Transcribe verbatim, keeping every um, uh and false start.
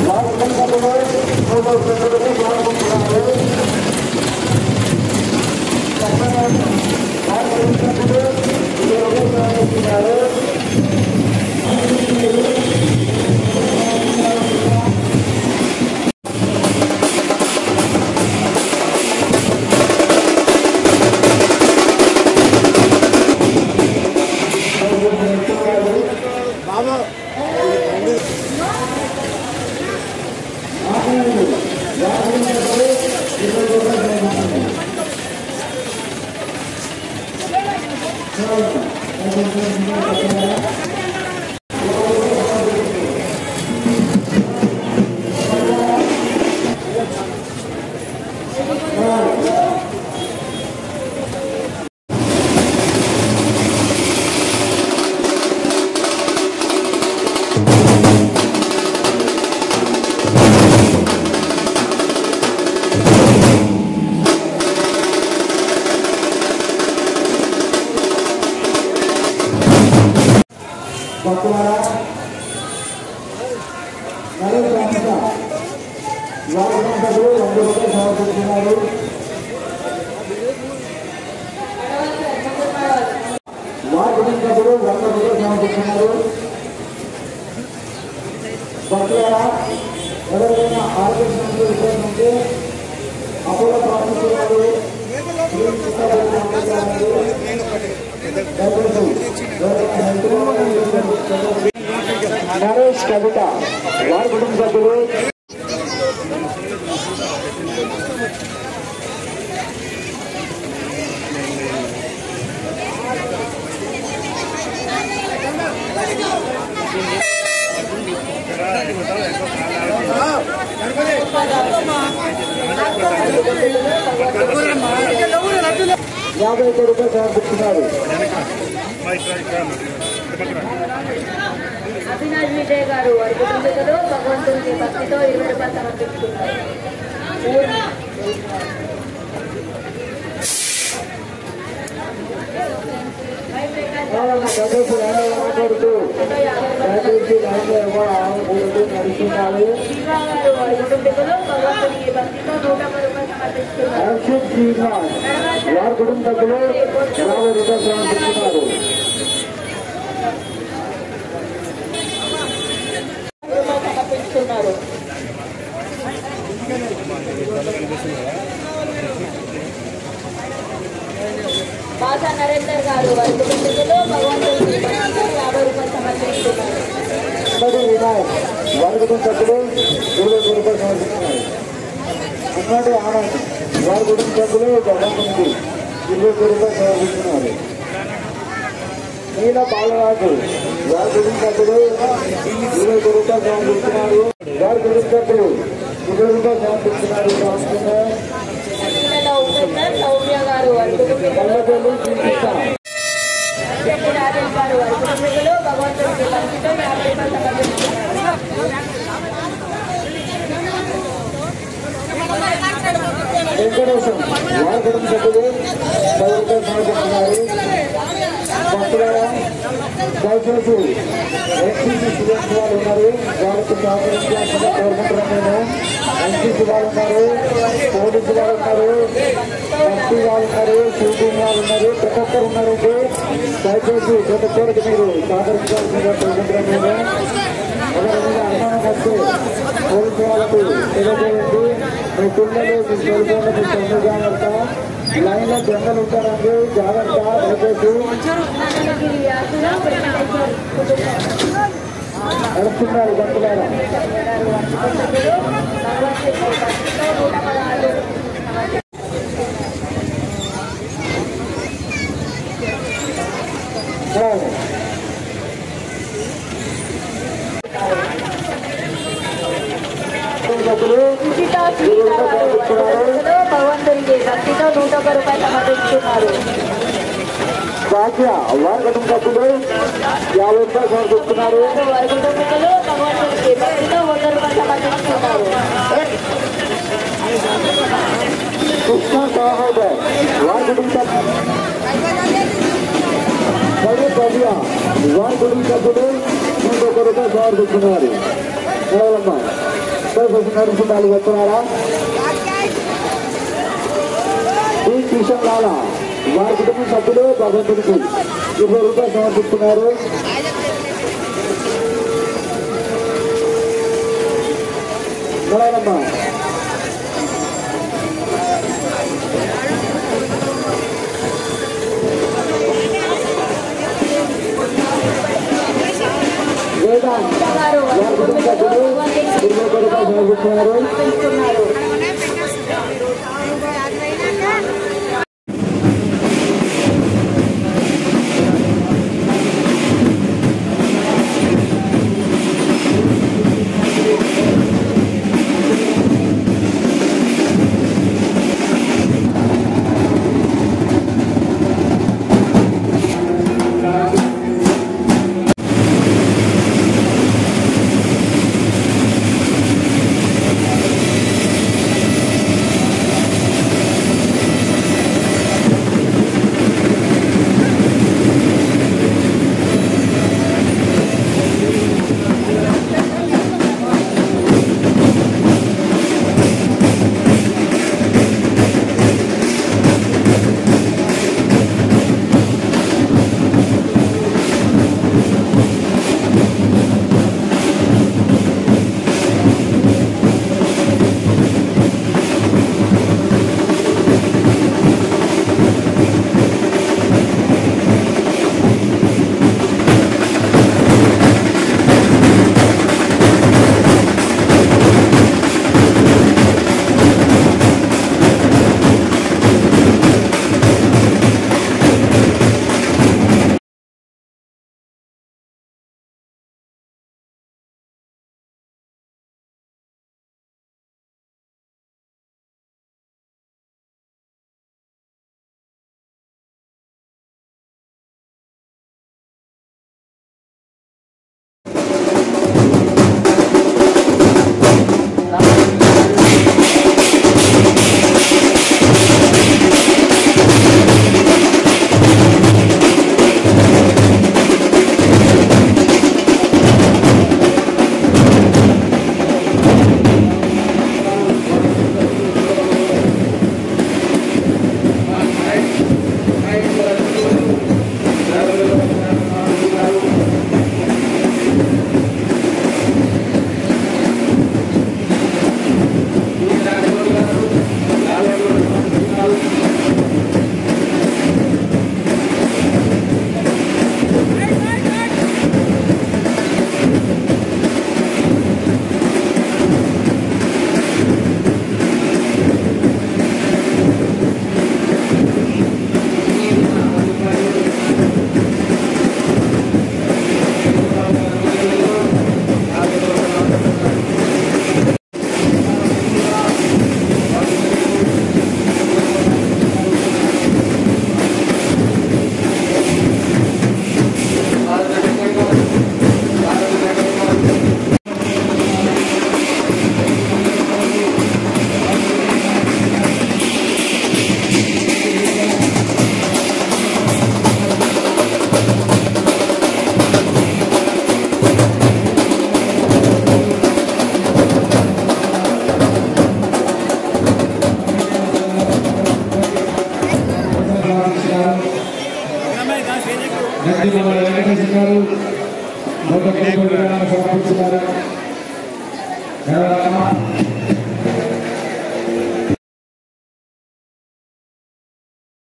Ganesh Bada వారి కుటుంబ సభ్యులు యాభై ఒక్క రూపాయలు సమర్పిస్తున్నారు. అవినాష్ విజయ్ గారు వారి కుటుంబీకులు భగవంతునికి భక్తితో ఇరవై రూపాయలు సమర్పిస్తున్నారు. మాట్లాడుతూ శివా గారు వారి కుటుంబీకులు భగవంతునికి భక్తితో నూట ఒక రూపాయలు సమర్పిస్తున్నారు. వారి కుటుంబ సభ్యులు యాభై రూపాయలు సమర్పిస్తున్నారు. సమర్పిస్తున్నారు. బాసా నరేందర్ గారు వారి కుటుంబీకులు భగవంతునికి యాభై రూపాయలు సమర్పిస్తున్నారు. వినాయక్ వారి కుటుంబ సభ్యులు ఇరవై రూపాయలు సమర్పిస్తున్నారు. అన్నాడు ఆనంద్ వారి కుటుంబ సభ్యులు భగవంతునికి ఇరవై రూపాయలు సమర్పిస్తున్నారు. నీల బాలరాజు వారి కుటుంబ సభ్యులు ఇరవై రూపాయలు సమర్పిస్తున్నారు. వారి కుటుంబ సభ్యులు ఇరవై రూపాయలు సమర్పిస్తున్నారు. సౌమ్య గారు వారి కుటుంబీకులు రాజేష్ గారు వారి కుటుంబీకులు భగవంతునికి భక్తితో యాభై రూపాయలు సమర్పిస్తున్నారు. వెంకటేశం వారి కుటుంబ సభ్యులు పది రూపాయలు సమర్పిస్తున్నారు. దయచేసి ఎన్సీసీ స్టూడెంట్స్ వాళ్ళు ఉన్నారు, వాళ్ళకి సహకరించాల్సిన కోరుకుంటున్నాను. ఎన్సీసీ వాళ్ళు ఉన్నారు, పోలీసు వాళ్ళు ఉన్నారు, ఎస్పీ వాళ్ళు ఉన్నారు, షూటింగ్ వాళ్ళు ఉన్నారు, ప్రతి ఒక్కరు ఉన్నారండి. దయచేసి ప్రతి ఒక్కరికి మీరు సహకరించాల్సిందిగా కోరుకుంటున్నాను. ఎవరి మీద అనుమానం వస్తే పోలీసు వాళ్ళకు తెలియజేయండి. మీ పిల్లలు మీ సెల్ఫోన్లకు తొమ్మిది జాగ్రత్త, లైన్ లో జంగలు ఉంటారండి, జాగ్రత్త. దయచేసి నడుస్తున్నారు గంటలారా. భగవంతునికి భక్తితో నూట ఒక రూపాయలు సమర్పిస్తున్నారు. భాగ్య వారి కుటుంబ సభ్యులు యాభై రూపాయలు సమర్పిస్తున్నారు. వారి కుటుంబీకులు భగవంతునికి భక్తితో వంద రూపాయలు సమర్పిస్తున్నారు. కృష్ణ సహోదర్ వారి కుటుంబ భవ్య వారి కుటుంబ సభ్యులు నూట ఒక రూపాయలు సమర్పిస్తున్నారు. నడుచుకుంటారు చెప్తున్నారా ఈ కిషన్ లాల వారి కుటుంబ సభ్యులు భగవంతుడికి ఇరవై రూపాయలు సమర్పిస్తున్నారు. నడవమ్మా వారి కుటుంబ సభ్యులు ఇరవై రూపాయలు సమర్పిస్తున్నారు. వెంకటేశ్వర గారు